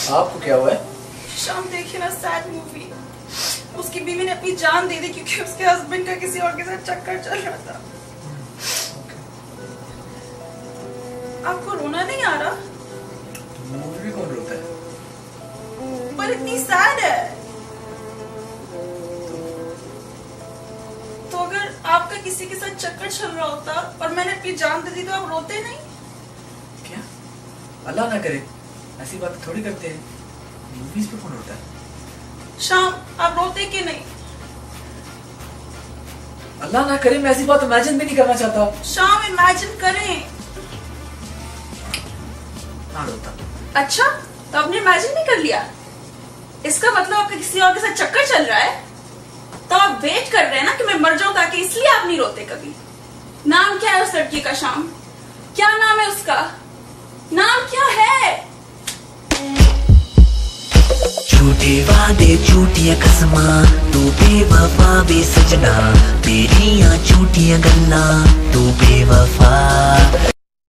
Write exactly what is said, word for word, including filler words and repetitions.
आपको क्या हुआ है? शाम देखिए ना सैड मूवी। उसकी बीवी ने अपनी जान दे दी क्योंकि उसके हस्बैंड का किसी और के साथ चक्कर चल रहा था। आपको रोना नहीं आ रहा? मूवी भी कौन रोता है? पर इतनी सैड है। तो अगर आपका किसी के साथ चक्कर चल रहा होता और मैंने अपनी जान दे दी तो आप रोते नहीं? क्या? अल्लाह ना करे, ऐसी बात थोड़ी करते हैं। मूवीज पे कौन रोता है? शाम, आप रोते कि नहीं? अल्लाह ना करे, मैं ऐसी बात इमेजिन भी नहीं करना चाहता। शाम, इमेजिन करें। ना रोता। अच्छा, तो आपने इमेजिन नहीं कर लिया? इसका मतलब आपका किसी और के साथ चक्कर चल रहा है? तो आप वेट कर रहे हैं ना कि मैं मर जाऊं ताकि इसलिए आप नहीं रोते कभी। नाम क्या है उस लड़की का शाम? क्या नाम है उसका? नाम क्या है? झूठे वादे झूठियां कसमां तू बेवफा बे सजना तेरियां झूठियां गल्लां तू बेवफा।